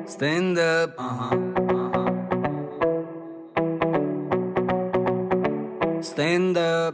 Stand up. Stand up.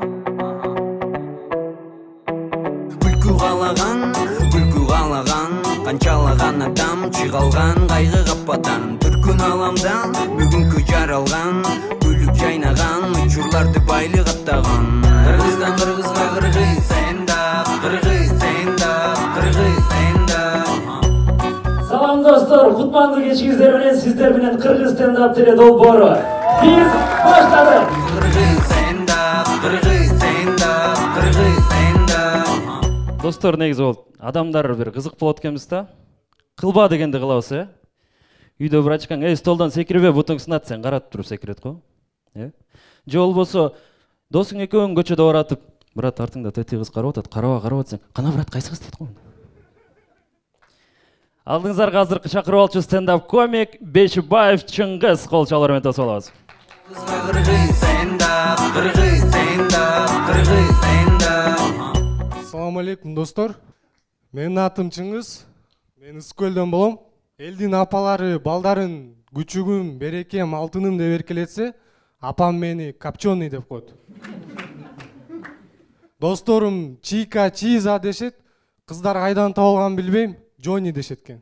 Күлкі қалаған, қаншалаған адам чығалған қайғы қападан. Түркін аламдан, бүгінгі жаралған, күлік жайнаған, ұчурларды байлы қаттаған. Қырғыздан қырғызға қырғыз, stand up, қырғыз, stand up, қырғыз, stand up. Салам достор, кутмандуу кечиңиздер менен сиздер менен Кыргыз стендап теле долбоору. Биз баштадык. Кыргыз стендап, Кыргыз стендап, Кыргыз стендап. Достор, негизи болот. Адамдар бир кызык болот экенбиз да. Кылба дегенди кылабыз, Үйдө врачкаң, столдон секирбе, бутуң сынат, сен каратып туруп секирет го. Же болбосо, досуң экөөң көчөдө баратып, брат, артыңда тети кыз карап атат, карап атсаң, кана брат, кайсы кыз дейт го. Алдыңыздарга азыркы чакырып алчу стендап комик Бешибаев Чыңгыз кол чалуулар менен тосуп алабыз. Assalamu alaikum достор. Менин атым Чыңгыз. Мен Ысыкөлдөн болом. Элдин апалары балдарын күчүгүм, берекем, алтыным деп эркелетсе, апам мени копченый деп коет. Досторум Чика, Чиза дешет. Кыздар кайдан табылганын билбейм. Джонни дешет экен.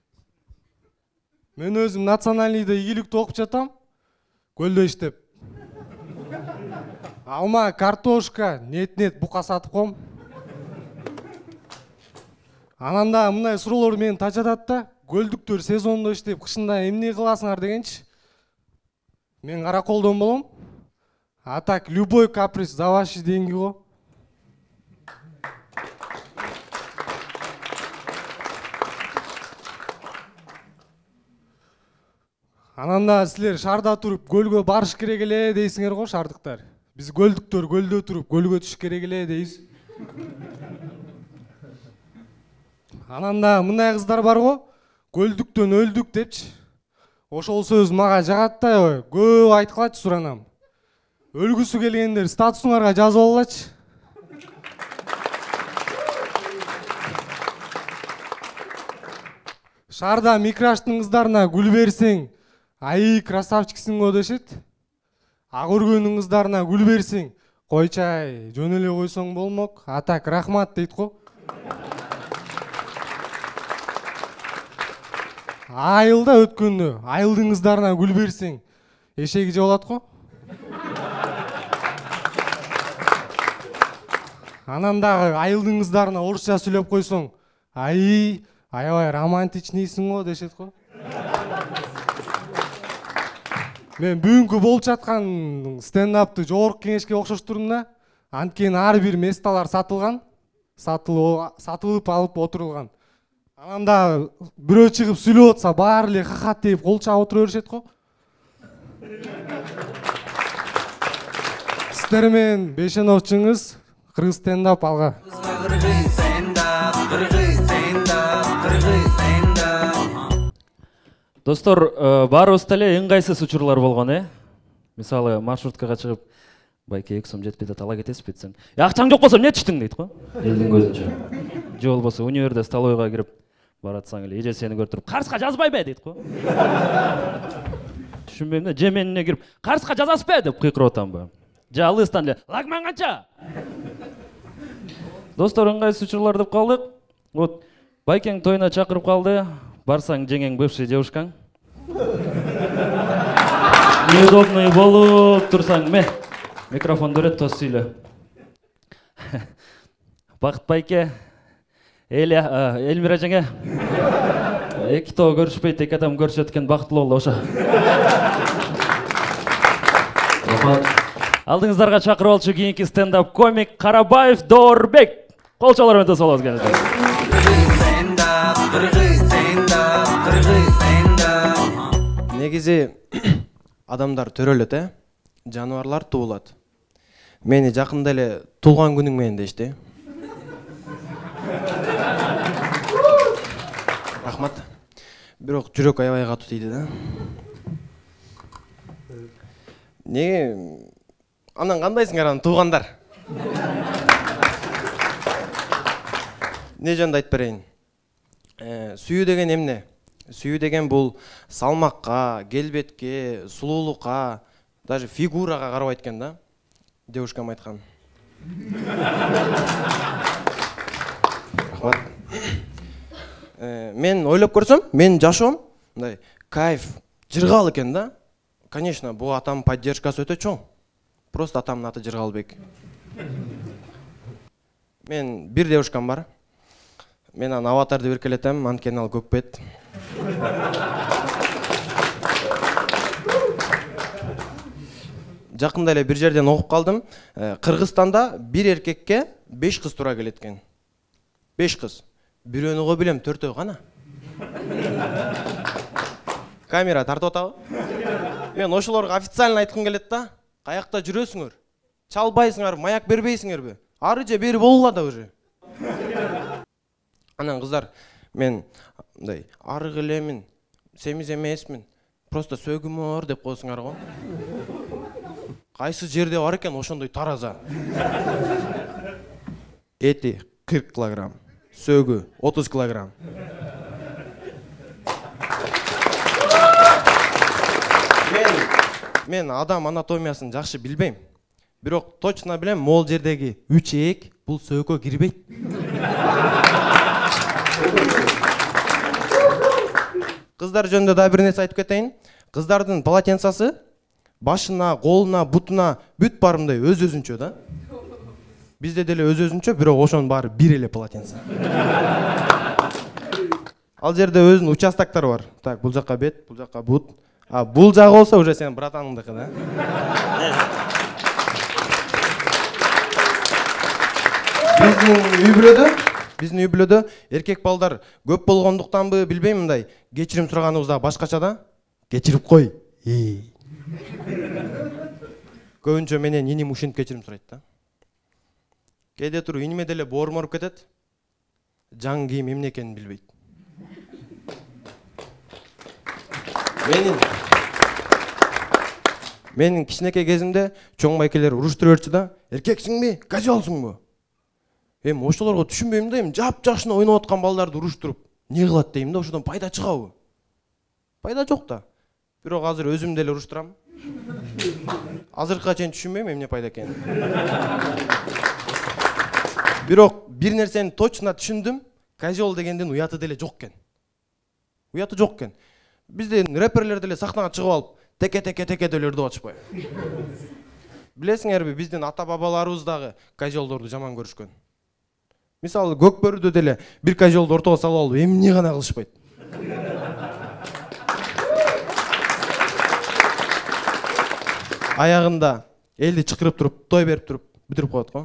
Мен өзүм националдыйда ийгиликтүү окуп жатам. Көлдө иштеп. Алма, картошка, нет бука сатып коем. Анан да мындай суроолор мени тажатат да. Көлдүктөр сезондо иштеп, кышында эмне кыласыңар дегенчи. Мен Караколдон болом. А так любой каприз за ваши деньги го. Анан да силер шарда туруп көлгө барыш керек эле дейсиңер го, шардыктар. Биз көлдүктөр көлдө туруп көлгө түшүш керек эле дейбиз. Анан да мындай кыздар бар го, көлдүктөн өлдүк депчи. Ошол сөз мага жагат да, көп айткылачы суранам. Өлгүсү келгендер статусуңарга жазып алгылачы. Шарда микраштын кыздарына гүл берсең, ай, красавчиксиң го дешет. А көргөнүң кыздарына гүл берсең, койчай, жөн эле койсоң болмок. А так рахмат дейт го. Айылда өткөндө, айылдын кыздарына гүл берсең, эшеги же болот го. Анан дагы айылдын кыздарына орусча сүйлөп койсоң, ай, аябай романтичныйсың го дешет го. Мен бүгүнкү болуп жаткан стендапты жогорку кеңешке окшоштурдум да. Анткени ар бир месталар сатылган, сатылып алып отурулган. Анан да бирөө чыгып сүйлөп атса, баары эле хахат деп кол чаап отура беришет го. Сиздер менен Бейшенов Чыңгыз, Кыргыз стендап алга. Достор, баарыбыз эле ыңгайсыз учурлар болгон, Мисалы, маршруткага чыгып, байке 2 сом жетпей ала кетесиз бетсең. Акчаң жок болсо эмне түштүң дейт го. Элдин көзүнчө. Же болбосо универде столовойго кирип баратсаң эле, эже сени көрүп туруп, карызга жазбайбы дейт го. Түшүнбөйм да, же менине кирип, карызга жазасызбы деп кыйкырып атамбы. Же алыстан эле, лагман канча? Достор, ыңгайсыз учурлар деп калдык. Вот, байкең тоюна чакырып калды. Барсаң жеңең бывший девушкаң. Неудобный болуп турсаң, микрофон берет, тос сүйлө. Бакыт байке, Элмира жеңе. Эки тоо көрүшпөйт, эки адам көрүшөт экен, бактылуу болду ошо. Алдыңыздарга чакырып алчу кийинки стендап комик Карабаев Доорбек. Кол чалуулар менен тосуп алабыз. Негизи адамдар төрөлөт, жаныбарлар туулат. Мени жакында эле туулган күнүң менен дешти. Рахмат. Бирок жүрөк аябай катуу тийди да. Анан кандайсыңар анан туугандар? Не жөнүндө айтып берейин. Сүйүү деген эмне? Сүйүү деген бул салмакка, келбетке, сулуулукка, даже фигурага карабайт экен да. Девушкам айткан. Рахмат. Мен ойлоп көрсөм, менин жашоом мындай кайф, Жыргал экен да. Конечно, бул атамдын поддержкасы өтө чоң. Просто атамдын аты Жыргалбек. Мен бир девушкам бар. Мен аны Аватар деп эркелетем, анткени ал көкпет. Жакында эле бир жерден окуп калдым. Кыргызстанда бир эркекке 5 кыз туура келет экен. 5 кыз. Бирөөнү го билем, 4-өө гана. Камера тартып атабы? Мен ошолорго официально айткым келет да. Каякта жүрөсүңөр? Чалбайсыңар, маяк бербейсиңерби? Ары же бери болула да уже. Анан кыздар, мен мындай арык элемин, семиз эмесмин. Просто сөгүмөр деп койсуңар го. Кайсы жерде бар экен ошондой тараза. Эти 40 килограмм, сөгү 30 килограмм. Мен адам анатомиясын жакшы билбейм. Бирок точно билем, могул жердеги 3 эек бул сөөгө кирбейт. Кыздар жөнүндө да бир нерсе айтып кетейин. Кыздардын полотенцасы башына, колуна, бутуна бүт барымдай өз-өзүнчө да. Бизде деле өз-өзүнчө, бирок ошонун баары бир эле полотенце. Ал жерде өзүнүн участоктору бар. Так, бул жакка бет, бул жакка бут. А бул жагы болсо уже сен братаныңдыкы да. Биздин үй бүлөдө эркек балдар көп болгондуктанбы билбейм, мындай кечирим сураганыбыз да башкача да. Кечирип кой. Көбүнчө менен иним ушинтип кечирим сурайт да. Кээде туруп иниме деле боорморуп кетет. Жаң кийим эмне экенин билбейт. Менин кичинекей кезимде чоң байкелер уруштуруп берчү да. Эркексиңби, казиолсуңбу? Эми ошолорго түшүнбөйм да, эми жап-жакшына ойноп аткан балдарды уруштуруп эмне кылат дейм да, ошодон пайда чыгабы? Пайда жок да. Бирок азыр өзүм деле уруштурам. Азыркыга чейин түшүнбөйм эмне пайда экенин. Бирок бир нерсени точно түшүндүм. Казиол дегендин уяты деле жок экен. Уяты жок экен. Бизде рэперлер деле сахнага чыгып алып, теке деле үрдүп атышпайбы? Билесиңерби, биздин ата-бабаларыбыз дагы казиолдорду жаман көрүшкөн. Мисалы, Көкбөрүдө деле бир казиолду ортого салып алып, эмне гана кылышпайт. Аягында элди чакырып туруп, той берип туруп, бүтүрүп коет го.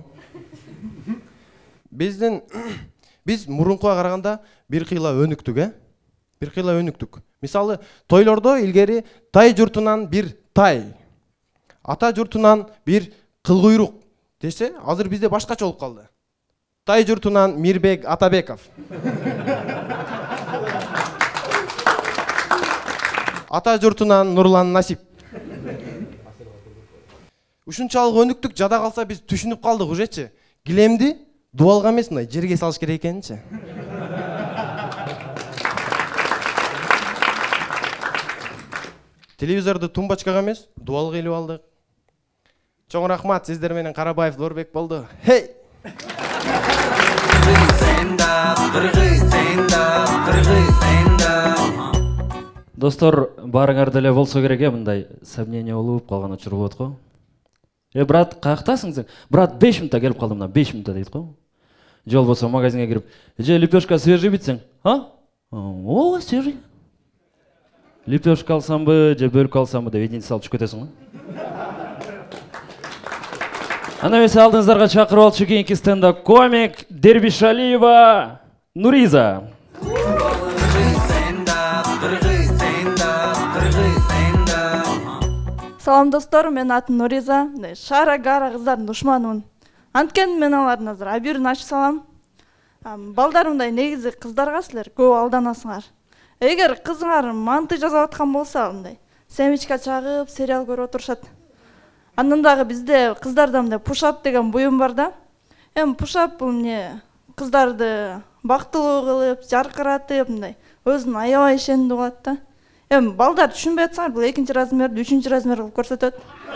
Биз мурункуга караганда бир кыйла өнүктүк, Бир кыйла өнүктүк. Мисалы, тойлордо илгери тай журтунан бир тай, ата журтунан бир кылкуйрук десе, азыр бизде башкача болуп калды. Тай журтунан Мирбек Атабеков. Ата журтунан Нурлан Насип. Ушунчалык өнүктүк, жада калса биз түшүнүп калдык ужечи. Килемди дубалга эмес, мындай жерге салыш керек экенчи. Телевизорду тумбочкага эмес, дубалга илип алдык. Чоң рахмат, сиздер менен Карабаев Дорбек болду. Хей! Достор, барыңар деле болсо керек, мындай сомнение болуп калган учур болот го. Брат, каяктасың сен? Брат, 5 минутта келип калдым, 5 минутта дейт го. Жол болсо магазинге кирип, "Же лепешка свежий битсең?" А? О, свежий. Лепешка алсамбы, же бөлүк алсамбы деп единица алып чыгып кетесиң го. Ана эмесе алдыңыздарга чакырып алчу кийинки стендап комик Дербишалиева Нуриза. Салам достор, мен атым Нуриза. Шара гара кыздардын душманымын. Анткени мен алардын азыр абирин ачып салам. Балдарымдай негизи кыздарга силер көп алданасыңар. Эгер кызыңар манты жазып аткан болсо, мындай семечка чагып, сериал көрүп отурушат. Андан дагы бизде кыздарда мындай пушап деген буюм бар да. Эми пушап бул эмне? Кыздарды бактылуу кылып, жаркыратып, мындай өзүн аябай ишендүү кылат да. Эми балдар түшүнбөй атсаңар, бул 2-чи размерди 3-чү размер кылып көрсөтөт.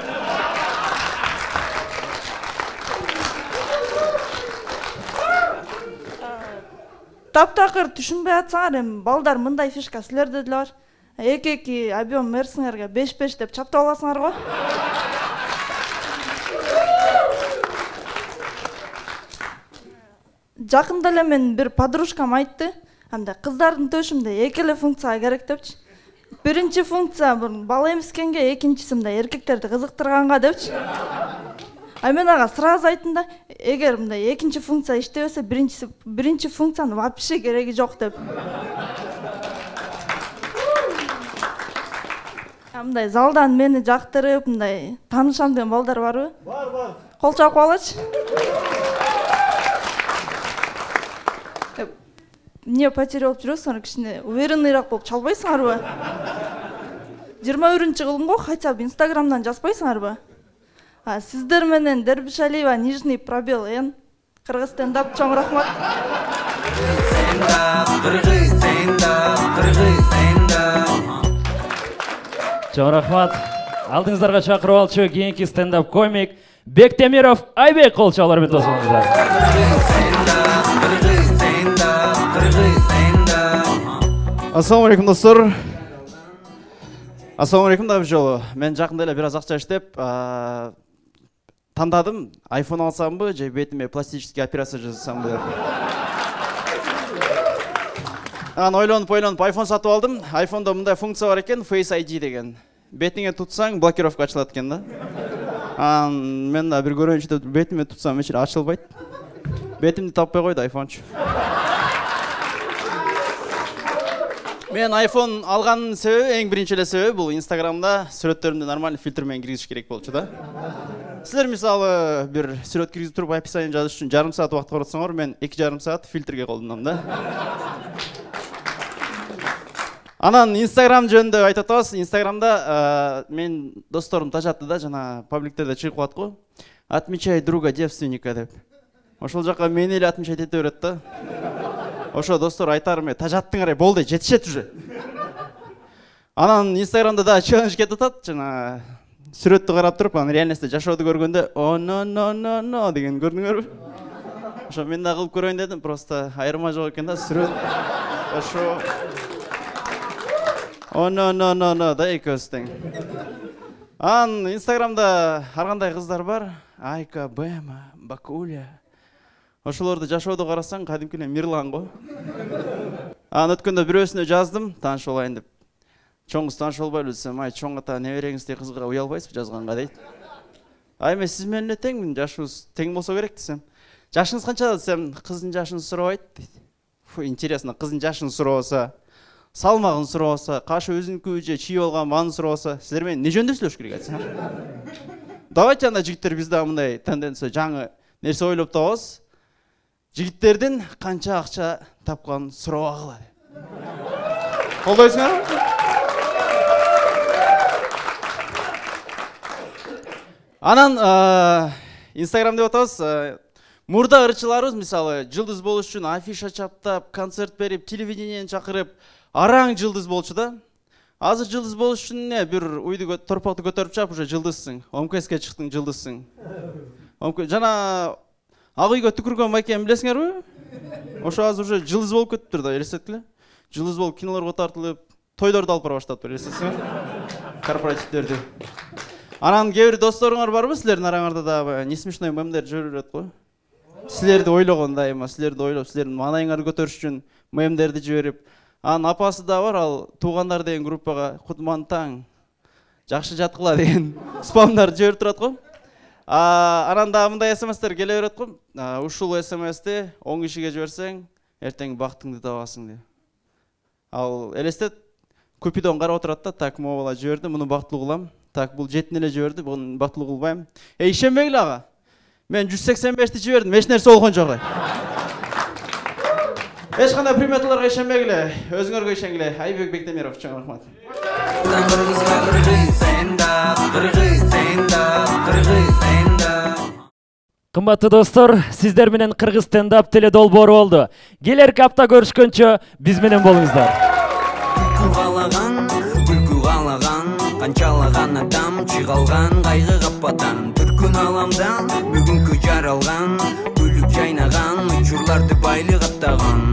Таптакыр түшүнбөй атсаңар, эми балдар мындай фишка силерде деле бар. 2-2 объем мерсиңерге 5-5 деп чаптап аласыңар го. Жакында эле мен бир подружкам айтты. Анда кыздардын төшүмдө 2 эле функция керек депчи. Биринчи функция бала эмискенге, экинчиси мындай эркектерди кызыктырганга депчи. Мен ага сразу айттым да, эгер мындай экинчи функция иштебесе, биринчи функциянын вообще кереги жок деп. Мындай залдан мени жактырып, мындай таанышам деген балдар барбы? Бар. Кол чапып алачы. Эмне потеря болуп жүрөсүңөр, кичине уверенныйраак болуп чалбайсыңарбы? 21-чы кылым го, хотя бы Инстаграмдан жазбайсыңарбы? Сиздер менен Дербишалиева, нижний пробел Н. Кыргыз стендап, чоң рахмат. Чоң рахмат. Алдыңыздарга чакырып алчу кийинки стендап комик Бектемиров Айбек кол чалуулар менен тосуңуздар. Ассаламу алейкум достор. Ассаламу алейкум да бир жолу. Мен жакында эле бир аз акча иштеп, тандадым, iPhone алсамбы же бетиме пластический операция жасасамбы деп. Ойлонуп iPhone сатып алдым. iPhone'да мындай функция бар экен, Face ID деген. Бетиңе тутсаң блокировка ачылат экен да. Мен да бир көрөйүнчү деп бетиме тутсам эч ачылбайт. Бетимди таппай койду iPhoneчу. Мен iPhone алганын себеби, эң биринчи эле себеби бул Instagramда сүрөттөрүмдү нормалдуу фильтр менен киргизиш керек болчу да. Силер мисалы бир сүрөт киргизип туруп описание жазыш үчүн жарым саат убакыт коротсоңор, мен 2,5 саат фильтрге колдондум да. Анан Instagram жөнүндө айтып атабыз. Instagramда мен досторум тажатты да, жана пабликтерде чыгып калат го. Отмечай друга девственника деп. Ошол жака мени эле отмечать эте берет да. Ошо достор айтарым, тажаттыңар, болду, жетишет уже. Анан Инстаграмда да челлендж кетип атат, жана сүрөттү карап туруп, анан реальностьта жашоодо көргөндө "О, no" деген көрдүңөрбү? Ошо мен да кылып көрөйүн дедим, просто айырма жок экен да, сүрөт. Ошо "О, no" да экөөбүз тең. Анан Инстаграмда ар кандай кыздар бар, Айка, Бема, Бакуля. Ошолорду жашоодо карасаң, кадимки эле Мирлан го. Анан өткөндө бирөөсүнө жаздым, тааныш болайын деп. Чоңуз тааныш болбойлу десем, чоң ата небереңиздей кызга уялбайсызбы жазганга дейт. Мен сиз менен эле теңмин, жашыбыз тең болсо керек десем. Жашыңыз канча десем, кыздын жашын сурабайт дейт. Интересно, кыздын жашын сурабаса, салмагын сурабаса, кашы өзүнүкү же чий болгон маны сурабаса, силер менен эмне жөнүндө сүйлөшүш керек айтсаңар? Давайте анда жигиттер биз да мындай тенденция жаңы нерсе ойлоп табабыз. Жигиттердин канча акча тапканын сурабагыла. Колдойсуңарбы? Анан Instagram деп атабыз. Мурда ырчыларыбыз мисалы жылдыз болуш үчүн афиша чаптап, концерт берип, телевидениеден чакырып, араң жылдыз болчу да. Азыр жылдыз болуш үчүн бир уйду торпокту көтөрүп чап, уже жылдызсың. МКСке чыктың, жылдызсың. Жана ак үйгө түкүргөн майкени билесиңерби? Ошо азыр уже жылдыз болуп кетиптир да, элестеткиле. Жылдыз болуп кинолорго тартылып, тойлорду алып бара баштаптыр, элестетсиңер? Корпоративдерди. Анан кээ бир досторуңар барбы? Силердин араңарда да не смешной мемдер жүрүп жүрөт го. Силерди ойлогон дайыма, силерди ойлоп, силердин маанайыңарды көтөрүш үчүн мемдерди жиберип. Анан апасы да бар, ал туугандар деген группага кутман таң, жакшы жаткыла деген спамдарды жиберип турат го. Анан да мындай смстер келе берет го. Ушул смсти 10 кишиге жиберсең, эртең бактыңды табасың деп. Ал элестет, Купидон карап отурат да, так могу бала жиберди, муну бактылуу кылам. Так, бул жетин эле жиберди, буну бактылуу кылбайм. Ишенбегиле ага. Мен 185ти жибердим, эч нерсе болгон жок. Эч кандай приметаларга ишенбегиле, өзүңөргө ишенгиле. Айбек Бектемиров, чоң рахмат. Кымбаттуу достор, сиздер менен Кыргыз стендап теле долбоору болду. Келерки апта көрүшкөнчө биз менен болуңуздар. каалаган күлкү каалаган канчалаган адам чыгалган кайгы кападан түркүн аламдан бүгүнкү жаралган күлүп жайнаган учурларды байлык аттаган